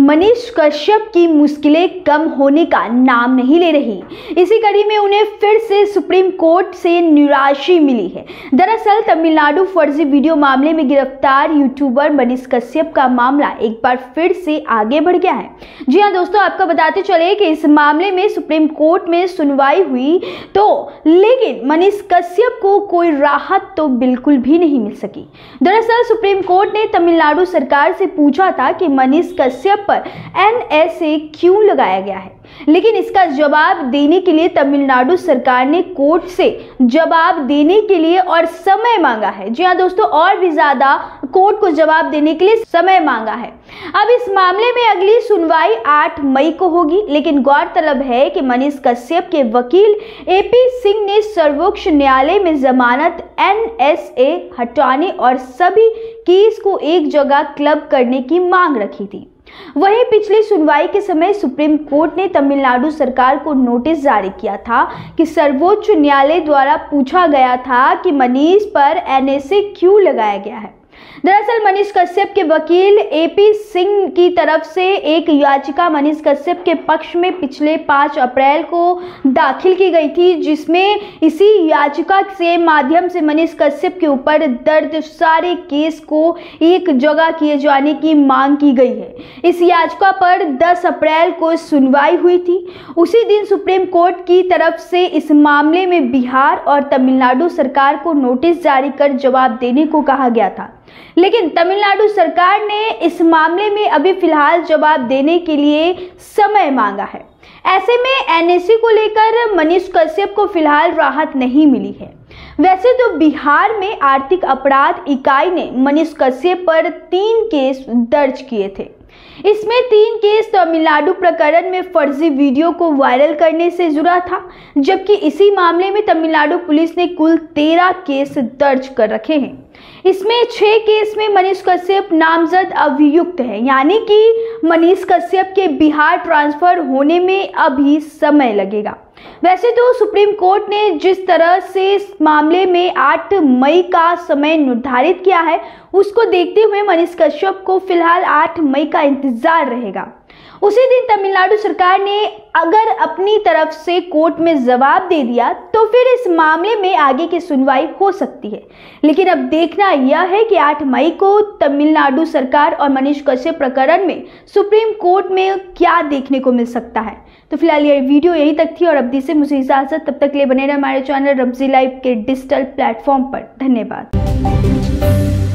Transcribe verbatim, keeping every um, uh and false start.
मनीष कश्यप की मुश्किलें कम होने का नाम नहीं ले रही। इसी कड़ी में उन्हें फिर से सुप्रीम कोर्ट से निराशा मिली है। दरअसल तमिलनाडु फर्जी वीडियो मामले में गिरफ्तार यूट्यूबर मनीष कश्यप का मामला एक बार फिर से आगे बढ़ गया है। जी हां दोस्तों, आपको बताते चले कि इस मामले में सुप्रीम कोर्ट में सुनवाई हुई तो लेकिन मनीष कश्यप को कोई राहत तो बिल्कुल भी नहीं मिल सकी। दरअसल सुप्रीम कोर्ट ने तमिलनाडु सरकार से पूछा था कि मनीष कश्यप पर एन एस ए क्यों लगाया गया है, लेकिन इसका जवाब देने के लिए तमिलनाडु सरकार ने कोर्ट से जवाब देने के लिए और समय मांगा है। जी हां दोस्तों, और भी ज्यादा कोर्ट को जवाब देने के लिए समय मांगा है। अब इस मामले में अगली सुनवाई आठ मई को होगी, लेकिन गौरतलब है कि मनीष कश्यप के वकील ए पी सिंह ने सर्वोच्च न्यायालय में जमानत एन एस ए हटाने और सभी केस को एक जगह क्लब करने की मांग रखी थी। वहीं पिछली सुनवाई के समय सुप्रीम कोर्ट ने तमिलनाडु सरकार को नोटिस जारी किया था कि सर्वोच्च न्यायालय द्वारा पूछा गया था कि मनीष पर एन एस ए क्यों लगाया गया है। दरअसल मनीष कश्यप के वकील ए पी सिंह की तरफ से एक याचिका मनीष कश्यप के पक्ष में पिछले पाँच अप्रैल को दाखिल की गई थी, जिसमें इसी याचिका के माध्यम से मनीष कश्यप के ऊपर दर्ज सारे केस को एक जगह किए जाने की मांग की गई है। इस याचिका पर दस अप्रैल को सुनवाई हुई थी। उसी दिन सुप्रीम कोर्ट की तरफ से इस मामले में बिहार और तमिलनाडु सरकार को नोटिस जारी कर जवाब देने को कहा गया था, लेकिन तमिलनाडु सरकार ने इस मामले में अभी फिलहाल जवाब देने के लिए समय मांगा है। ऐसे में एन एस ए को लेकर मनीष कश्यप को फिलहाल राहत नहीं मिली है। वैसे तो बिहार में आर्थिक अपराध इकाई ने मनीष कश्यप पर तीन केस दर्ज किए थे। इसमें तीन केस तमिलनाडु प्रकरण में फर्जी वीडियो को वायरल करने से जुड़ा था, जबकि इसी मामले में तमिलनाडु पुलिस ने कुल तेरह केस दर्ज कर रखे हैं। इसमें छह केस में मनीष कश्यप नामजद अभियुक्त है, यानी कि मनीष कश्यप के बिहार ट्रांसफर होने में अभी समय लगेगा। वैसे तो सुप्रीम कोर्ट ने जिस तरह से इस मामले में आठ मई का समय निर्धारित किया है, उसको देखते हुए मनीष कश्यप को फिलहाल आठ मई का इंतजार रहेगा। उसी दिन तमिलनाडु सरकार ने अगर अपनी तरफ से कोर्ट में जवाब दे दिया तो फिर इस मामले में आगे की सुनवाई हो सकती है। लेकिन अब देखना यह है कि आठ मई को तमिलनाडु सरकार और मनीष कश्यप प्रकरण में सुप्रीम कोर्ट में क्या देखने को मिल सकता है। तो फिलहाल ये वीडियो यहीं तक थी और अब दी से मुझे इजाजत। तब तक के लिए बने रहे हमारे चैनल रब्जी लाइव के डिजिटल प्लेटफॉर्म पर। धन्यवाद।